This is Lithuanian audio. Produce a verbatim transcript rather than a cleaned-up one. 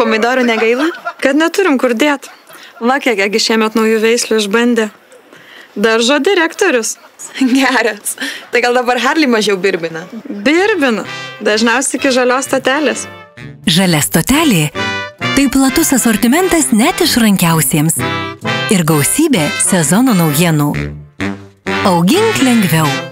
pomidorų negaila? Kad neturim kur dėt. Va, kiekgi šiemet naujų veislių išbandė. Daržo direktorius. Geras. Tai gal dabar Harley mažiau birbina? Birbina. Dažniausiai iki žalios stotelės. Žalia stotelė – tai platus asortimentas net išrankiausiems. Ir gausybė sezono naujienų. Augink lengviau.